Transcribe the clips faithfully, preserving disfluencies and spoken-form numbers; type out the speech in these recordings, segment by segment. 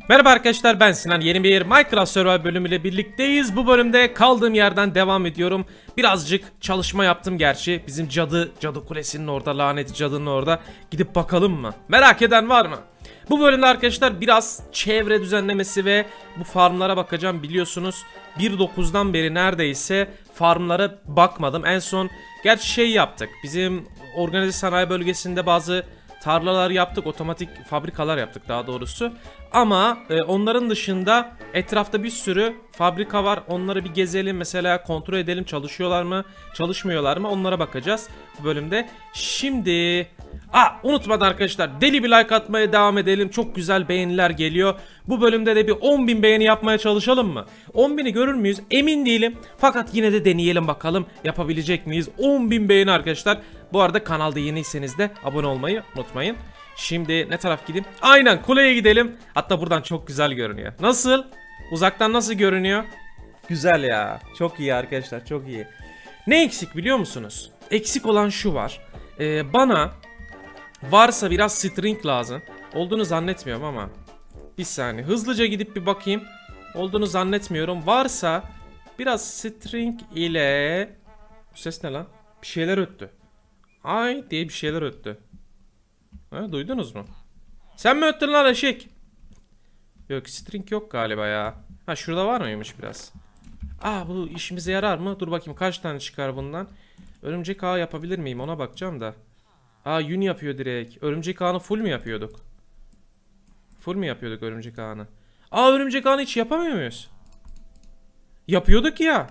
Merhaba arkadaşlar, ben Sinan. Yeni bir Minecraft Survival bölümüyle birlikteyiz. Bu bölümde kaldığım yerden devam ediyorum. Birazcık çalışma yaptım gerçi. Bizim cadı, cadı kulesinin orada, laneti cadının orada. Gidip bakalım mı? Merak eden var mı? Bu bölümde arkadaşlar biraz çevre düzenlemesi ve bu farmlara bakacağım. Biliyorsunuz bir nokta dokuzdan beri neredeyse farmlara bakmadım. En son gerçi şey yaptık. Bizim organize sanayi bölgesinde bazı tarlalar yaptık, otomatik fabrikalar yaptık daha doğrusu. Ama e, onların dışında etrafta bir sürü fabrika var. Onları bir gezelim, mesela kontrol edelim, çalışıyorlar mı, çalışmıyorlar mı, onlara bakacağız bu bölümde. Şimdi Aa, unutmadan arkadaşlar deli bir like atmaya devam edelim. Çok güzel beğeniler geliyor. Bu bölümde de bir on bin beğeni yapmaya çalışalım mı? on bini görür müyüz? Emin değilim. Fakat yine de deneyelim bakalım. Yapabilecek miyiz? on bin beğeni arkadaşlar. Bu arada kanalda yeniyseniz de abone olmayı unutmayın. Şimdi ne taraf gideyim? Aynen kuleye gidelim. Hatta buradan çok güzel görünüyor. Nasıl? Uzaktan nasıl görünüyor? Güzel ya. Çok iyi arkadaşlar, çok iyi. Ne eksik biliyor musunuz? Eksik olan şu var. Ee, bana varsa biraz string lazım. Olduğunu zannetmiyorum ama. Bir saniye. Hızlıca gidip bir bakayım. Olduğunu zannetmiyorum. Varsa biraz string ile... Bu ses ne lan? Bir şeyler öttü. Ay diye bir şeyler öttü. Ha, duydunuz mu? Sen mi öttün lan eşek? Yok, string yok galiba ya. Ha, şurada var mıymış biraz? Aa, bu işimize yarar mı? Dur bakayım kaç tane çıkar bundan. Örümcek ağı yapabilir miyim? Ona bakacağım da. Aa, yün yapıyor direkt. Örümcek ağını full mü yapıyorduk? Full mü yapıyorduk örümcek ağını? Aa, örümcek ağını hiç yapamıyor muyuz? Yapıyorduk ya.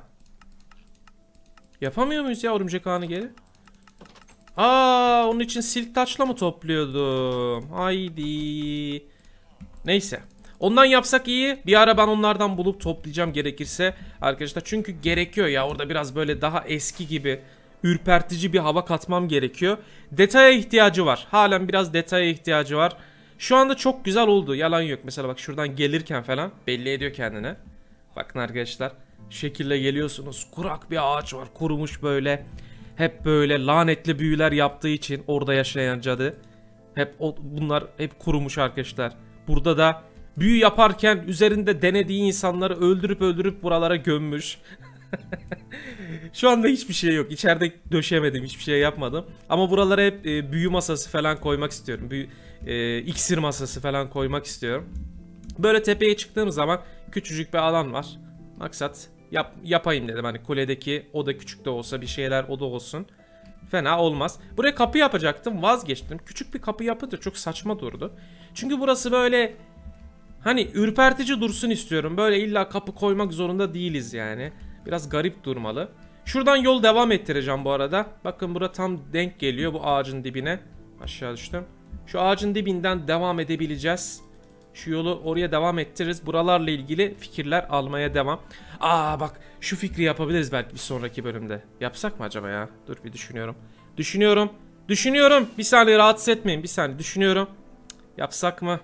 Yapamıyor muyuz ya örümcek ağını geri? Aa, onun için silk taşla mı topluyordum? Haydi. Neyse. Ondan yapsak iyi. Bir ara ben onlardan bulup toplayacağım gerekirse arkadaşlar. Çünkü gerekiyor ya, orada biraz böyle daha eski gibi ürpertici bir hava katmam gerekiyor. Detaya ihtiyacı var. Halen biraz detaya ihtiyacı var. Şu anda çok güzel oldu. Yalan yok. Mesela bak şuradan gelirken falan belli ediyor kendine. Bakın arkadaşlar. Şu şekilde geliyorsunuz. Kurak bir ağaç var. Kurumuş böyle. Hep böyle lanetli büyüler yaptığı için orada yaşayan cadı. Hep o, bunlar hep kurumuş arkadaşlar. Burada da büyü yaparken üzerinde denediği insanları öldürüp öldürüp buralara gömmüş. Şu anda hiçbir şey yok. İçeride döşemedim, hiçbir şey yapmadım. Ama buralara hep e, büyü masası falan koymak istiyorum. Büyü, e, iksir masası falan koymak istiyorum. Böyle tepeye çıktığım zaman küçücük bir alan var. Maksat yap, yapayım dedim. Hani kuledeki o da küçük de olsa bir şeyler o da olsun. Fena olmaz. Buraya kapı yapacaktım, vazgeçtim. Küçük bir kapı yapınca çok saçma durdu. Çünkü burası böyle hani ürpertici dursun istiyorum. Böyle illa kapı koymak zorunda değiliz yani. Biraz garip durmalı. Şuradan yol devam ettireceğim bu arada. Bakın bura tam denk geliyor bu ağacın dibine. Aşağı düştüm. Şu ağacın dibinden devam edebileceğiz. Şu yolu oraya devam ettiririz. Buralarla ilgili fikirler almaya devam. Aa bak, şu fikri yapabiliriz belki bir sonraki bölümde. Yapsak mı acaba ya? Dur bir düşünüyorum. Düşünüyorum. Düşünüyorum. Bir saniye, rahatsız etmeyin. Bir saniye düşünüyorum. Yapsak mı?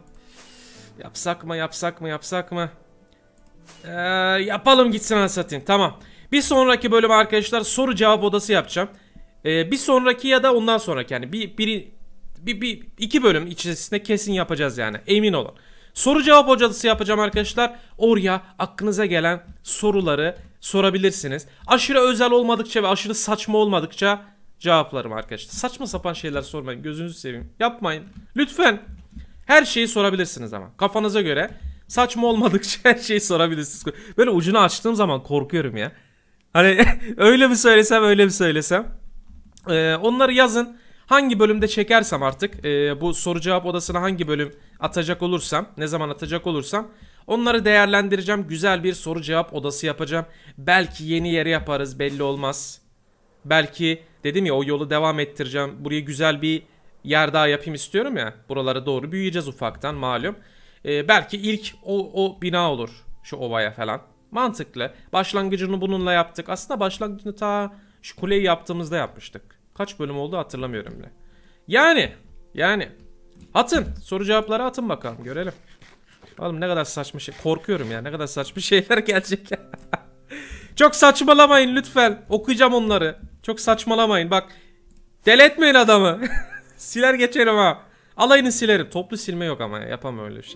Yapsak mı? Yapsak mı? Yapsak mı? Ee, yapalım gitsin anasatayım. Tamam. Bir sonraki bölüm arkadaşlar soru cevap odası yapacağım. Ee, bir sonraki ya da ondan sonraki yani bir, bir, bir, bir iki bölüm içerisinde kesin yapacağız yani. Emin olun. Soru cevap odası yapacağım arkadaşlar. Oraya aklınıza gelen soruları sorabilirsiniz. Aşırı özel olmadıkça ve aşırı saçma olmadıkça cevaplarım arkadaşlar. Saçma sapan şeyler sormayın. Gözünüzü seveyim. Yapmayın. Lütfen. Her şeyi sorabilirsiniz ama. Kafanıza göre. Saçma olmadıkça her şeyi sorabilirsiniz. Böyle ucunu açtığım zaman korkuyorum ya. Hani öyle mi söylesem öyle mi söylesem. Ee, onları yazın. Hangi bölümde çekersem artık e, bu soru cevap odasına hangi bölüm atacak olursam, ne zaman atacak olursam onları değerlendireceğim. Güzel bir soru cevap odası yapacağım. Belki yeni yere yaparız, belli olmaz. Belki dedim ya o yolu devam ettireceğim. Buraya güzel bir yer daha yapayım istiyorum ya. Buralara doğru büyüyeceğiz ufaktan malum. Ee, belki ilk o, o bina olur şu ovaya falan. Mantıklı. Başlangıcını bununla yaptık. Aslında başlangıcını ta şu kuleyi yaptığımızda yapmıştık. Kaç bölüm oldu hatırlamıyorum bile. Yani. Yani. Atın. Soru cevapları atın bakalım. Görelim. Oğlum ne kadar saçma şey. Korkuyorum ya. Ne kadar saçma şeyler gelecek. Çok saçmalamayın lütfen. Okuyacağım onları. Çok saçmalamayın. Bak. Deli etmeyin adamı. Siler geçerim ha. Alayını silerim. Toplu silme yok ama ya. Yapamam öyle bir şey.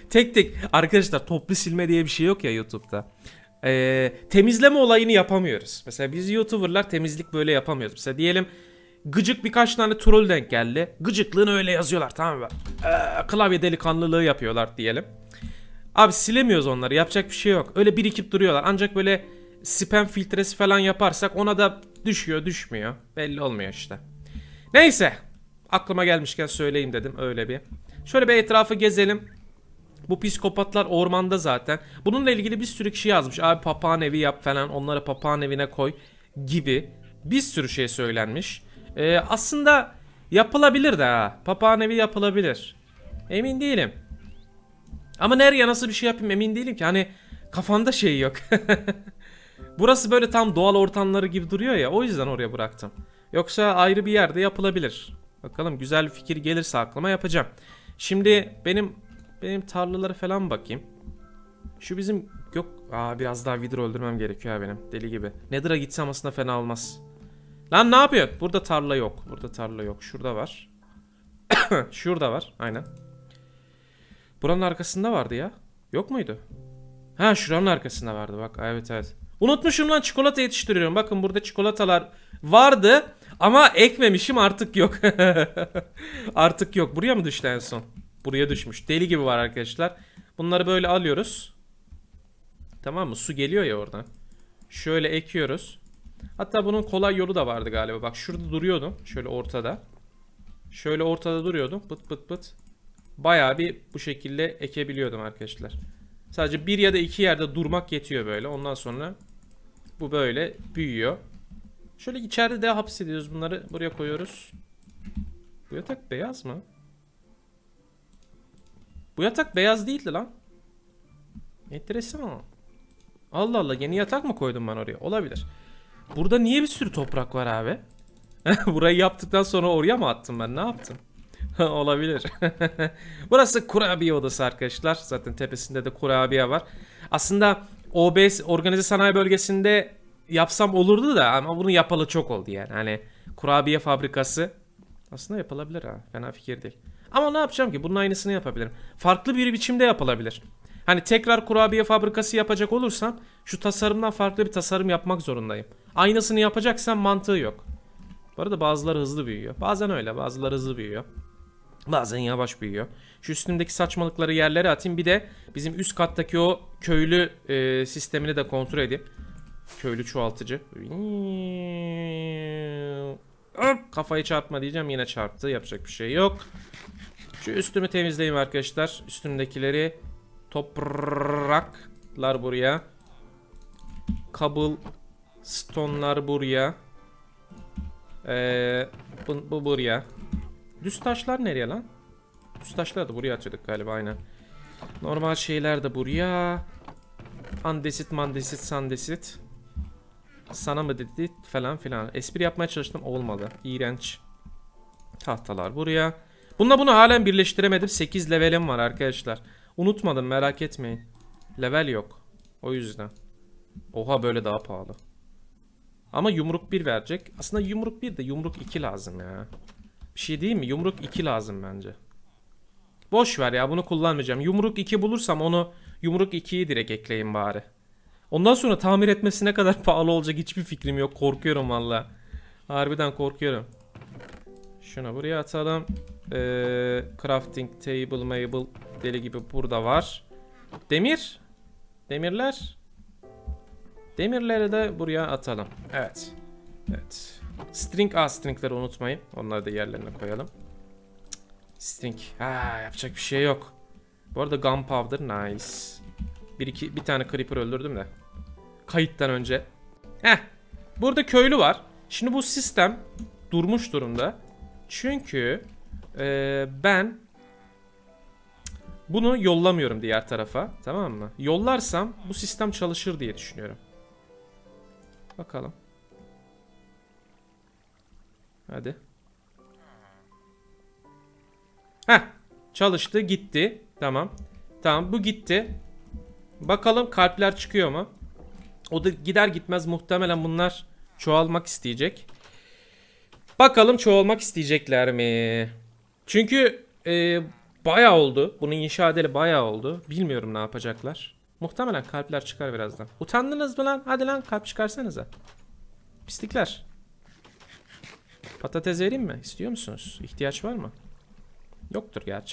tek tek arkadaşlar, toplu silme diye bir şey yok ya YouTube'da. Ee, temizleme olayını yapamıyoruz. Mesela biz YouTuber'lar temizlik böyle yapamıyoruz. Mesela diyelim gıcık birkaç tane troll denk geldi. Gıcıklığını öyle yazıyorlar, tamam mı? Ee, klavye delikanlılığı yapıyorlar diyelim. Abi silemiyoruz onları, yapacak bir şey yok. Öyle birikip duruyorlar. Ancak böyle spam filtresi falan yaparsak ona da düşüyor düşmüyor. Belli olmuyor işte. Neyse. Aklıma gelmişken söyleyeyim dedim öyle bir. Şöyle bir etrafı gezelim. Bu psikopatlar ormanda zaten. Bununla ilgili bir sürü kişi yazmış. Abi papağan evi yap falan, onları papağan evine koy gibi bir sürü şey söylenmiş. Ee, aslında yapılabilir de ha. Papağan evi yapılabilir. Emin değilim. Ama nereye nasıl bir şey yapayım emin değilim ki. Hani kafamda şey yok. Burası böyle tam doğal ortamları gibi duruyor ya. O yüzden oraya bıraktım. Yoksa ayrı bir yerde yapılabilir. Bakalım, güzel bir fikir gelirse aklıma yapacağım. Şimdi benim benim tarlalara falan bakayım. Şu bizim yok. Aa, biraz daha Wither öldürmem gerekiyor ya benim. Deli gibi. Nether'a gitsem aslında fena olmaz. Lan ne yapıyor? Burada tarla yok. Burada tarla yok. Şurada var. Şurada var. Aynen. Buranın arkasında vardı ya. Yok muydu? Ha, şuranın arkasında vardı bak. Evet evet. Unutmuşum lan, çikolata yetiştiriyorum. Bakın burada çikolatalar vardı. Ama ekmemişim, artık yok. Artık yok. Buraya mı düştü en son? Buraya düşmüş. Deli gibi var arkadaşlar. Bunları böyle alıyoruz. Tamam mı? Su geliyor ya oradan. Şöyle ekiyoruz. Hatta bunun kolay yolu da vardı galiba. Bak şurada duruyordum. Şöyle ortada. Şöyle ortada duruyordum. Bıt bıt bıt. Bayağı bir bu şekilde ekebiliyordum arkadaşlar. Sadece bir ya da iki yerde durmak yetiyor böyle. Ondan sonra bu böyle büyüyor. Şöyle içeride de hapsediyoruz bunları. Buraya koyuyoruz. Bu yatak beyaz mı? Bu yatak beyaz değildi lan. Enteresan ama. Allah Allah, yeni yatak mı koydum ben oraya? Olabilir. Burada niye bir sürü toprak var abi? Burayı yaptıktan sonra oraya mı attım ben? Ne yaptım? Olabilir. Burası kurabiye odası arkadaşlar. Zaten tepesinde de kurabiye var. Aslında O B S, organize sanayi bölgesinde yapsam olurdu da ama bunu yapalı çok oldu yani. Hani kurabiye fabrikası aslında yapılabilir ha. Fena fikir değil. Ama ne yapacağım ki? Bunun aynısını yapabilirim. Farklı bir biçimde yapılabilir. Hani tekrar kurabiye fabrikası yapacak olursam şu tasarımdan farklı bir tasarım yapmak zorundayım. Aynısını yapacaksam mantığı yok. Bu arada bazıları hızlı büyüyor. Bazen öyle, bazıları hızlı büyüyor. Bazen yavaş büyüyor. Şu üstümdeki saçmalıkları yerlere atayım. Bir de bizim üst kattaki o köylü e, sistemini de kontrol edeyim. Köylü çoğaltıcı. Kafayı çarpma diyeceğim, yine çarptı. Yapacak bir şey yok. Şu üstümü temizleyeyim arkadaşlar. Üstümdekileri topraklar buraya. Cobblestone'lar buraya. Ee, bu, bu buraya. Düz taşlar nereye lan? Düz taşlar da buraya atıyorduk galiba, aynen. Normal şeyler de buraya. Andesit, mandesit, sandesit. Sana mı dedi falan filan. Espri yapmaya çalıştım, olmadı. İğrenç. Tahtalar buraya. Bununla bunu halen birleştiremedim. sekiz levelim var arkadaşlar. Unutmadım, merak etmeyin. Level yok. O yüzden. Oha, böyle daha pahalı. Ama yumruk bir verecek. Aslında yumruk bir de yumruk iki lazım ya. Bir şey değil mi? Yumruk iki lazım bence. Boş ver ya, bunu kullanmayacağım. Yumruk iki bulursam onu yumruk ikiyi direkt ekleyin bari. Ondan sonra tamir etmesi ne kadar pahalı olacak hiçbir fikrim yok. Korkuyorum valla. Harbiden korkuyorum. Şunu buraya atalım. Ee, crafting table, mable deli gibi burada var. Demir. Demirler. Demirleri de buraya atalım. Evet. Evet. String, a stringleri unutmayın. Onları da yerlerine koyalım. String. Ha, yapacak bir şey yok. Bu arada gunpowder nice. Bir iki bir tane creeper öldürdüm de. Kayıttan önce. Heh. Burada köylü var. Şimdi bu sistem durmuş durumda. Çünkü e, ben bunu yollamıyorum diğer tarafa. Tamam mı? Yollarsam bu sistem çalışır diye düşünüyorum. Bakalım. Hadi. Heh. Çalıştı, gitti. Tamam. Tamam, bu gitti. Bakalım kalpler çıkıyor mu? O da gider gitmez muhtemelen bunlar çoğalmak isteyecek. Bakalım çoğalmak isteyecekler mi? Çünkü e, bayağı oldu. Bunu inşa edeli bayağı oldu. Bilmiyorum ne yapacaklar. Muhtemelen kalpler çıkar birazdan. Utandınız mı lan? Hadi lan kalp çıkarsanıza. Pislikler. Patates vereyim mi? İstiyor musunuz? İhtiyaç var mı? Yoktur gerçi.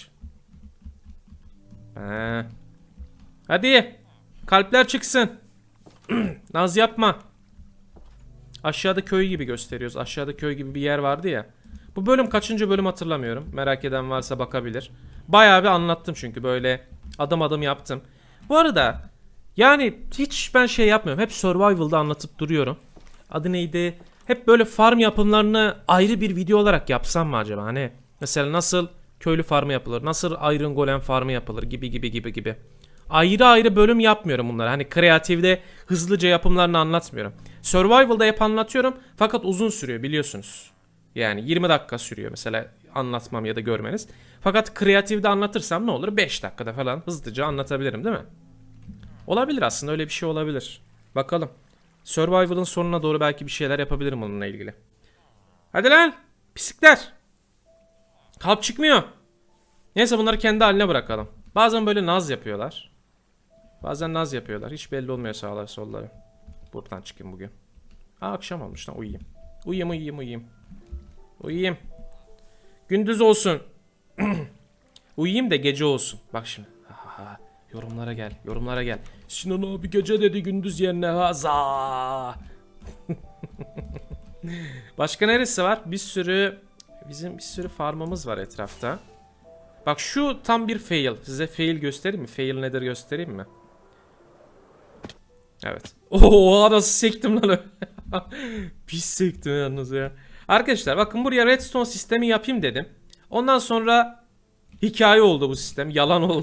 He. Hadi. Kalpler çıksın. Naz yapma. Aşağıda köy gibi gösteriyoruz. Aşağıda köy gibi bir yer vardı ya. Bu bölüm kaçıncı bölüm hatırlamıyorum. Merak eden varsa bakabilir. Bayağı bir anlattım çünkü böyle adım adım yaptım. Bu arada yani hiç ben şey yapmıyorum. Hep Survival'da anlatıp duruyorum. Adı neydi? Hep böyle farm yapımlarını ayrı bir video olarak yapsam mı acaba? Hani mesela nasıl köylü farmı yapılır? Nasıl Iron Golem farmı yapılır? Gibi gibi gibi gibi. Ayrı ayrı bölüm yapmıyorum bunları. Hani kreatifde hızlıca yapımlarını anlatmıyorum. Survival'da hep anlatıyorum fakat uzun sürüyor biliyorsunuz. Yani yirmi dakika sürüyor mesela anlatmam ya da görmeniz. Fakat kreatifde anlatırsam ne olur? beş dakikada falan hızlıca anlatabilirim değil mi? Olabilir aslında, öyle bir şey olabilir. Bakalım. Survival'ın sonuna doğru belki bir şeyler yapabilirim onunla ilgili. Hadi lan! Pislikler! Kalp çıkmıyor. Neyse bunları kendi haline bırakalım. Bazen böyle naz yapıyorlar. Bazen naz yapıyorlar. Hiç belli olmuyor sağları solları. Buradan çıkayım bugün. Aa, akşam olmuş lan, uyuyayım. Uyuyayım uyuyayım uyuyayım. Uyuyayım. Gündüz olsun. Uyuyayım da gece olsun. Bak şimdi. Ha, yorumlara gel. Yorumlara gel. Sinan abi gece dedi gündüz yerine haza. Başka neresi var? Bir sürü bizim bir sürü farmımız var etrafta. Bak şu tam bir fail. Size fail göstereyim mi? Fail nedir göstereyim mi? Evet. Oo, nasıl sektim lan öyle. Pis sektim yalnız ya. Arkadaşlar bakın buraya redstone sistemi yapayım dedim. Ondan sonra hikaye oldu bu sistem. Yalan oldu.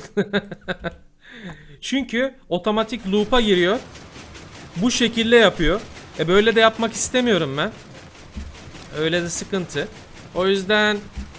Çünkü otomatik loop'a giriyor. Bu şekilde yapıyor. E böyle de yapmak istemiyorum ben. Öyle de sıkıntı. O yüzden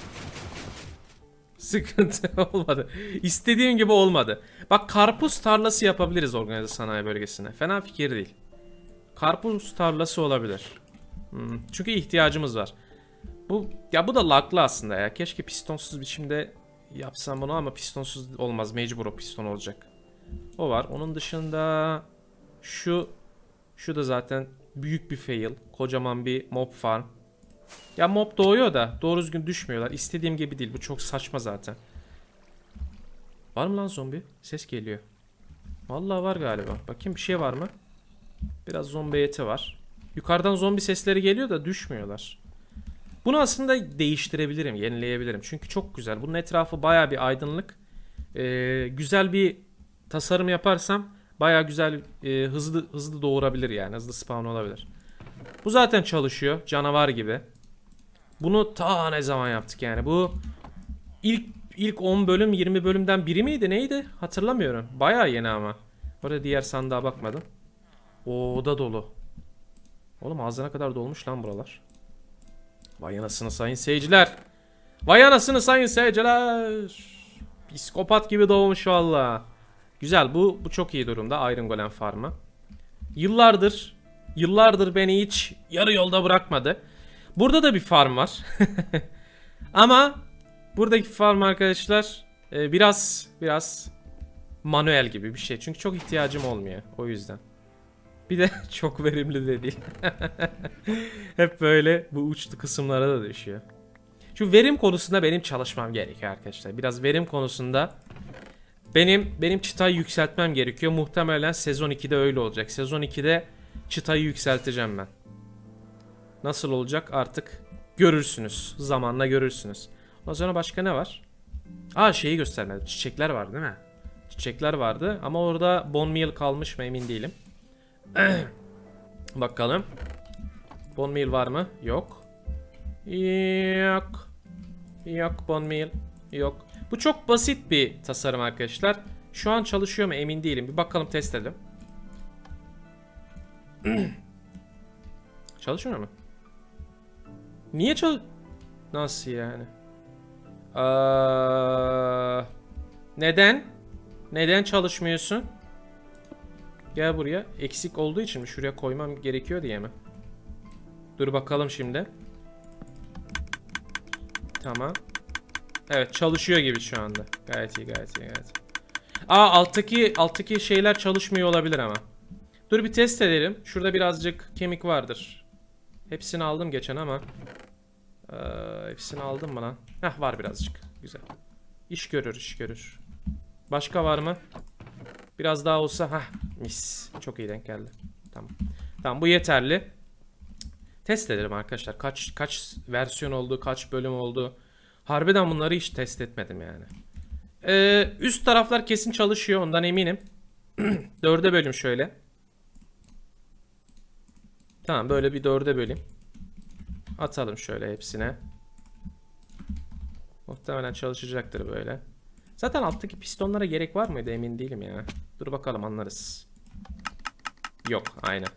sıkıntı olmadı. İstediğim gibi olmadı. Bak karpuz tarlası yapabiliriz organize sanayi bölgesine. Fena fikir değil. Karpuz tarlası olabilir. Hmm, çünkü ihtiyacımız var. Bu ya bu da laglı aslında ya. Keşke pistonsuz biçimde yapsam bunu ama pistonsuz olmaz. Mecbur o piston olacak. O var. Onun dışında şu şu da zaten büyük bir fail. Kocaman bir mob farm. Ya mob doğuyor da doğru düzgün düşmüyorlar. İstediğim gibi değil. Bu çok saçma zaten. Var mı lan zombi? Ses geliyor. Vallahi var galiba. Bakayım bir şey var mı? Biraz zombi eti var. Yukarıdan zombi sesleri geliyor da düşmüyorlar. Bunu aslında değiştirebilirim, yenileyebilirim. Çünkü çok güzel. Bunun etrafı baya bir aydınlık. Ee, güzel bir tasarım yaparsam baya güzel, e, hızlı hızlı doğurabilir yani. Hızlı spawn olabilir. Bu zaten çalışıyor. Canavar gibi. Bunu ta ne zaman yaptık yani. Bu ilk ilk on bölüm yirmi bölümden biri miydi neydi? Hatırlamıyorum. Baya yeni ama. Orada diğer sandığa bakmadım. O da dolu. Oğlum ağzına kadar dolmuş lan buralar. Vay anasını sayın seyirciler. Vay anasını sayın seyirciler. Psikopat gibi doğmuş valla. Güzel, bu bu çok iyi durumda Iron Golem farmı. Yıllardır yıllardır beni hiç yarı yolda bırakmadı. Burada da bir farm var. Ama buradaki farm arkadaşlar biraz biraz manuel gibi bir şey. Çünkü çok ihtiyacım olmuyor o yüzden. Bir de çok verimli de değil. Hep böyle bu uçlu kısımlara da düşüyor. Şu verim konusunda benim çalışmam gerekiyor arkadaşlar. Biraz verim konusunda benim benim çıtayı yükseltmem gerekiyor. Muhtemelen sezon ikide öyle olacak. Sezon ikide çıtayı yükselteceğim ben. Nasıl olacak artık görürsünüz. Zamanla görürsünüz. Ondan sonra başka ne var? Aa, şeyi göstermedim. Çiçekler var değil mi? Çiçekler vardı ama orada bone meal kalmış mı emin değilim. Bakalım. Bone meal var mı? Yok. Yok. Yok bone meal. Yok. Bu çok basit bir tasarım arkadaşlar. Şu an çalışıyor mu emin değilim. Bir bakalım, test edelim. Çalışmıyor mu? Niye çal... Nasıl yani? Aa, neden? Neden çalışmıyorsun? Gel buraya. Eksik olduğu için mi? Şuraya koymam gerekiyor diye mi? Dur bakalım şimdi. Tamam. Evet, çalışıyor gibi şu anda. Gayet iyi, gayet iyi, gayet iyi. Aa, alttaki alttaki şeyler çalışmıyor olabilir ama. Dur bir test edelim. Şurada birazcık kemik vardır. Hepsini aldım geçen ama. Ee, hepsini aldım mı lan? Heh, var birazcık. Güzel. İş görür, iş görür. Başka var mı? Biraz daha olsa. Heh, mis. Çok iyi denk geldi. Tamam. Tamam, bu yeterli. Test edelim arkadaşlar. Kaç kaç versiyon oldu, kaç bölüm oldu. Harbiden bunları hiç test etmedim yani. Ee, üst taraflar kesin çalışıyor, ondan eminim. Dörde bölüm şöyle. Tamam, böyle bir dörde böleyim. Atalım şöyle hepsine. Muhtemelen çalışacaktır böyle. Zaten alttaki pistonlara gerek var mıydı, emin değilim ya. Dur bakalım, anlarız. Yok, aynen.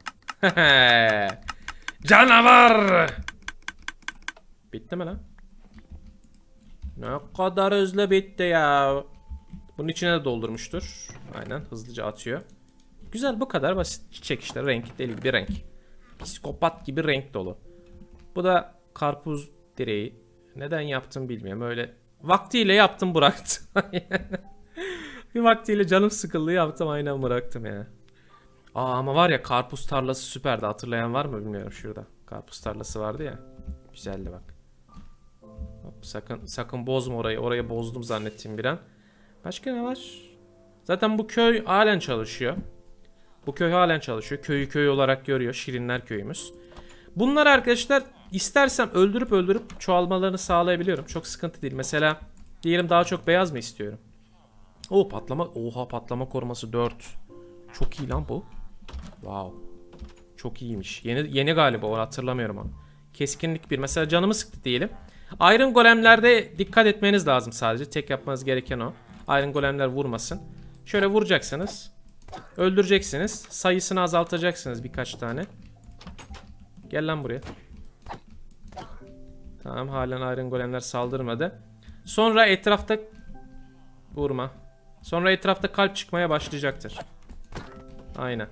Canavar! Bitti mi lan? Ne kadar hızlı bitti ya. Bunun içine de doldurmuştur. Aynen, hızlıca atıyor. Güzel, bu kadar basit. Çiçek işte, renk deli bir renk. Psikopat gibi renk dolu. Bu da karpuz direği. Neden yaptım bilmiyorum. Öyle vaktiyle yaptım, bıraktım. Bir vaktiyle canım sıkıldı, yaptım, aynen bıraktım ya. Aa, ama var ya, karpuz tarlası süperdi. Hatırlayan var mı bilmiyorum, şurada. Karpuz tarlası vardı ya. Güzeldi bak. Hop, sakın sakın bozma orayı. Orayı bozdum zannettiğim bir an. Başka ne var? Zaten bu köy halen çalışıyor. Bu köy halen çalışıyor. Köyü köy olarak görüyor. Şirinler köyümüz. Bunlar arkadaşlar istersem öldürüp öldürüp çoğalmalarını sağlayabiliyorum. Çok sıkıntı değil. Mesela diyelim daha çok beyaz mı istiyorum? Oo, patlama. Oha, patlama koruması dört. Çok iyi lan bu. Wow. Çok iyiymiş. Yeni yeni galiba, onu hatırlamıyorum ama. Keskinlik bir. Mesela canımı sıktı diyelim. Iron golemlerde dikkat etmeniz lazım sadece. Tek yapmanız gereken o. Iron golemler vurmasın. Şöyle vuracaksınız. Öldüreceksiniz. Sayısını azaltacaksınız birkaç tane. Gel lan buraya. Tamam, halen Iron golemler saldırmadı. Sonra etrafta vurma. Sonra etrafta kalp çıkmaya başlayacaktır. Aynen.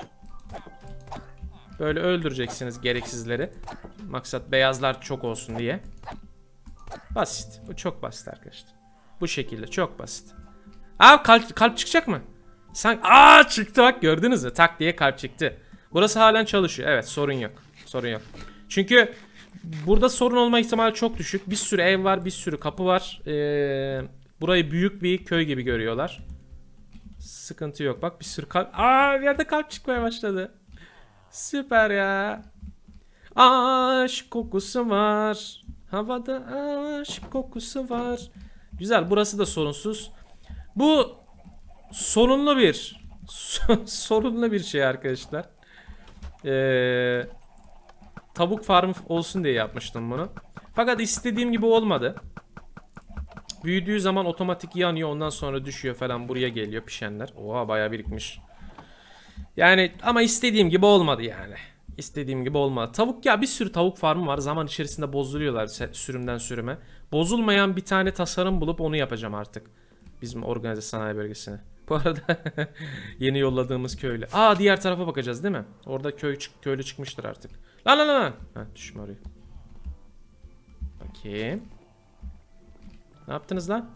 Böyle öldüreceksiniz gereksizleri. Maksat beyazlar çok olsun diye. Basit. Bu çok basit arkadaşlar. Bu şekilde çok basit. Aa, kalp, kalp çıkacak mı? Sen, aa, çıktı bak, gördünüz mü? Tak diye kalp çıktı. Burası halen çalışıyor. Evet, sorun yok. Sorun yok. Çünkü burada sorun olma ihtimali çok düşük. Bir sürü ev var, bir sürü kapı var. Ee, burayı büyük bir köy gibi görüyorlar. Sıkıntı yok. Bak, bir sürü kalp. Aa, bir yerde kalp çıkmaya başladı. Süper ya. Aşk kokusu var. Havada aşk kokusu var. Güzel, burası da sorunsuz. Bu sorunlu bir sorunlu bir şey arkadaşlar. Ee, tavuk farm olsun diye yapmıştım bunu. Fakat istediğim gibi olmadı. Büyüdüğü zaman otomatik yanıyor, ondan sonra düşüyor falan, buraya geliyor pişenler. Oha, bayağı birikmiş. Yani ama istediğim gibi olmadı yani. İstediğim gibi olmadı. Tavuk, ya bir sürü tavuk farmı var. Zaman içerisinde bozuluyorlar sürümden sürüme. Bozulmayan bir tane tasarım bulup onu yapacağım artık. Bizim organize sanayi bölgesine. Bu arada yeni yolladığımız köylü. Aa, diğer tarafa bakacağız değil mi? Orada köy köylü çıkmıştır artık. Lan lan lan. Ha, düşme oraya. Bakayım. Ne yaptınız lan?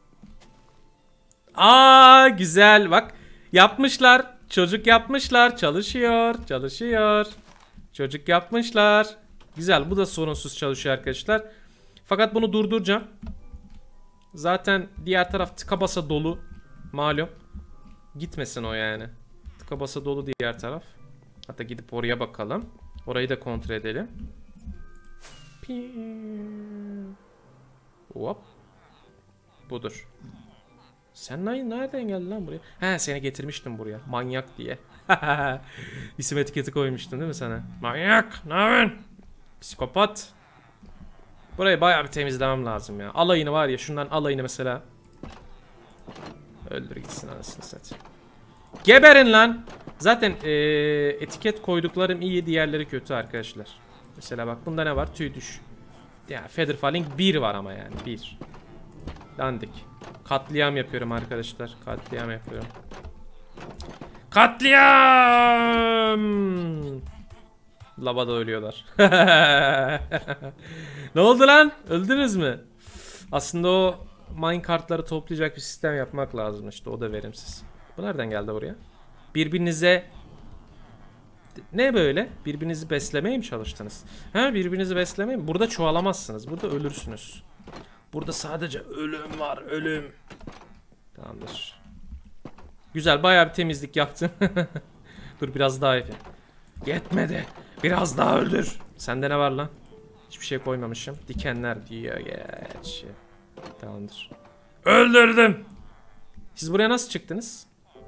Aa, güzel bak. Yapmışlar. Çocuk yapmışlar. Çalışıyor. Çalışıyor. Çocuk yapmışlar. Güzel. Bu da sorunsuz çalışıyor arkadaşlar. Fakat bunu durduracağım. Zaten diğer taraf tıka basa dolu. Malum. Gitmesin o yani. Tıka basa dolu diğer taraf. Hatta gidip oraya bakalım. Orayı da kontrol edelim. Hop. Budur. Sen nereden geldin lan buraya? He, seni getirmiştim buraya. Manyak diye. İsim etiketi koymuştun değil mi sana? Manyak. Ne yapıyorsun? Psikopat. Burayı bayağı bir temizlemem lazım ya. Alayını var ya, şundan alayını mesela. Öldür gitsin anasını satayım. Geberin lan. Zaten ee, etiket koyduklarım iyi, diğerleri kötü arkadaşlar. Mesela bak, bunda ne var? Tüy düş. Ya Feather Falling bir var ama yani bir. Dandik. Katliam yapıyorum arkadaşlar. Katliam yapıyorum. Katliam! Lavada ölüyorlar. Ne oldu lan? Öldünüz mü? Aslında o minecartları toplayacak bir sistem yapmak lazım işte. O da verimsiz. Bu nereden geldi oraya? Birbirinize... Ne böyle? Birbirinizi beslemeye mi çalıştınız? Ha, birbirinizi beslemeye mi? Burada çoğalamazsınız. Burada ölürsünüz. Burada sadece ölüm var. Ölüm. Tamamdır. Güzel. Bayağı bir temizlik yaptım. Dur biraz daha yapayım. Yetmedi. Biraz daha öldür. Sende ne var lan? Hiçbir şey koymamışım. Dikenler diyor. Geç. Tamamdır. Öldürdüm. Siz buraya nasıl çıktınız?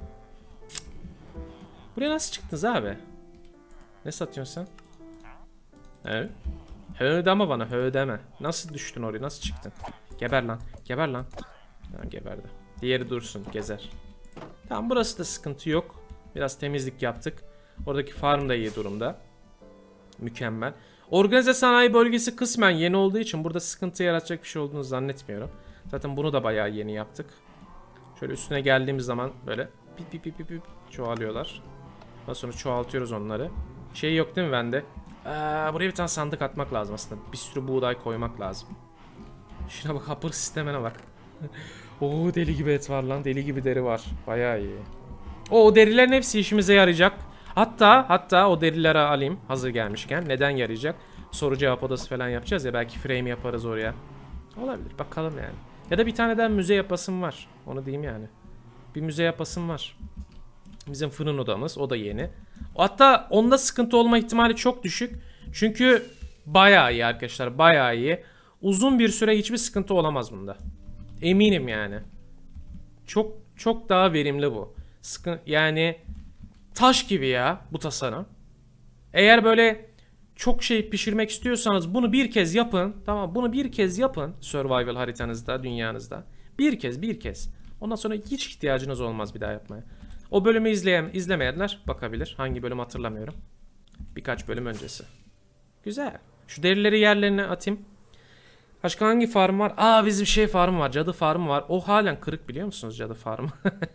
Buraya nasıl çıktınız abi? Ne satıyorsun sen? Evet. Hö deme bana, hö deme. Nasıl düştün oraya, nasıl çıktın? Geber lan, geber lan. Tamam, geberdi. Diğeri dursun, gezer. Tamam, burası da sıkıntı yok. Biraz temizlik yaptık. Oradaki farm da iyi durumda. Mükemmel. Organize sanayi bölgesi kısmen yeni olduğu için burada sıkıntı yaratacak bir şey olduğunu zannetmiyorum. Zaten bunu da bayağı yeni yaptık. Şöyle üstüne geldiğimiz zaman böyle pip pip pip pip çoğalıyorlar. Daha sonra çoğaltıyoruz onları. Şey yok değil mi bende? Aa, buraya bir tane sandık atmak lazım aslında. Bir sürü buğday koymak lazım. Şuna bak, hapır sistemine bak. Oo, deli gibi et var lan. Deli gibi deri var. Bayağı iyi. O, o derilerin hepsi işimize yarayacak. Hatta hatta o derileri alayım hazır gelmişken. Neden yarayacak? Soru cevap odası falan yapacağız ya. Belki frame yaparız oraya. Olabilir. Bakalım yani. Ya da bir tane daha müze yapasım var. Onu diyeyim yani. Bir müze yapasım var. Bizim fırın odamız. O da yeni. Hatta onda sıkıntı olma ihtimali çok düşük. Çünkü bayağı iyi arkadaşlar. Bayağı iyi. Uzun bir süre hiçbir sıkıntı olamaz bunda. Eminim yani. Çok çok daha verimli bu. Sıkı yani taş gibi ya bu tasarım. Eğer böyle çok şey pişirmek istiyorsanız bunu bir kez yapın. Tamam, bunu bir kez yapın survival haritanızda, dünyanızda. Bir kez, bir kez. Ondan sonra hiç ihtiyacınız olmaz bir daha yapmaya. O bölümü izleyen, izlemeyenler bakabilir. Hangi bölüm hatırlamıyorum. Birkaç bölüm öncesi. Güzel. Şu derileri yerlerine atayım. Başka hangi farm var? Aa, bizim şey farmı var. Cadı farmı var. O halen kırık, biliyor musunuz cadı farmı?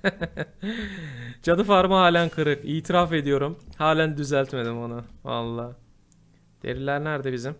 Cadı farmı halen kırık. İtiraf ediyorum. Halen düzeltmedim onu. Vallahi. Deriler nerede bizim?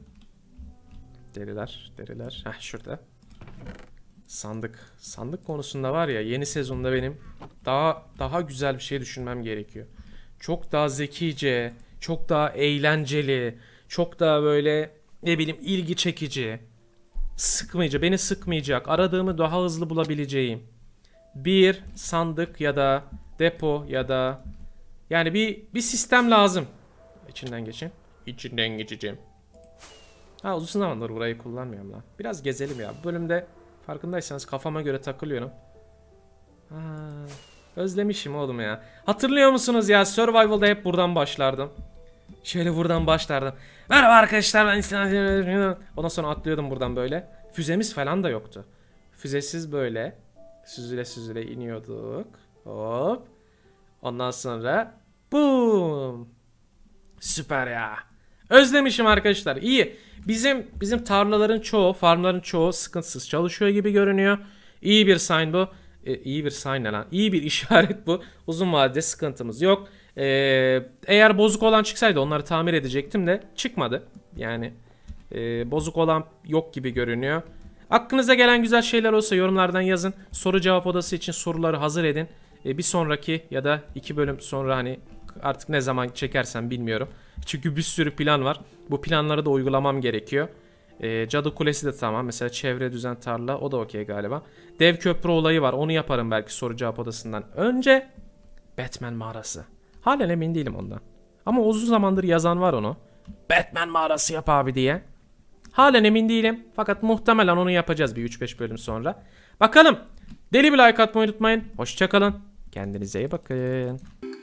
Deriler, deriler. Heh, şurada. Sandık. Sandık konusunda var ya, yeni sezonda benim daha daha güzel bir şey düşünmem gerekiyor. Çok daha zekice, çok daha eğlenceli, çok daha böyle ne bileyim ilgi çekici, sıkmayacak, beni sıkmayacak, aradığımı daha hızlı bulabileceğim bir sandık ya da depo ya da yani bir bir sistem lazım. İçinden geçeyim. İçinden geçeceğim. Ha, uzun zamandır burayı kullanmıyorum lan. Biraz gezelim ya. Bu bölümde farkındaysanız kafama göre takılıyorum. Ha, özlemişim oğlum ya. Hatırlıyor musunuz ya? Survival'da hep buradan başlardım. Şöyle buradan başlardım. Merhaba arkadaşlar, ben İslam. Ondan sonra atlıyordum buradan böyle. Füzemiz falan da yoktu. Füzesiz böyle süzüle süzüle iniyorduk. Hop. Ondan sonra boom. Süper ya. Özlemişim arkadaşlar. İyi. Bizim bizim tarlaların çoğu, farmların çoğu sıkıntısız çalışıyor gibi görünüyor. İyi bir sign bu. Ee, iyi bir sign ne lan? İyi bir işaret bu. Uzun vadede sıkıntımız yok. Ee, eğer bozuk olan çıksaydı onları tamir edecektim de çıkmadı. Yani e, bozuk olan yok gibi görünüyor. Aklınıza gelen güzel şeyler olsa yorumlardan yazın. Soru cevap odası için soruları hazır edin. Ee, bir sonraki ya da iki bölüm sonra, hani artık ne zaman çekersem bilmiyorum. Çünkü bir sürü plan var. Bu planları da uygulamam gerekiyor. Ee, Cadı Kulesi de tamam. Mesela çevre düzen tarla, o da okey galiba. Dev köprü olayı var. Onu yaparım belki soru cevap odasından önce. Batman mağarası. Halen emin değilim ondan. Ama uzun zamandır yazan var onu. Batman mağarası yap abi diye. Halen emin değilim. Fakat muhtemelen onu yapacağız bir üç beş bölüm sonra. Bakalım. Deli bir like atmayı unutmayın. Hoşçakalın. Kendinize iyi bakın.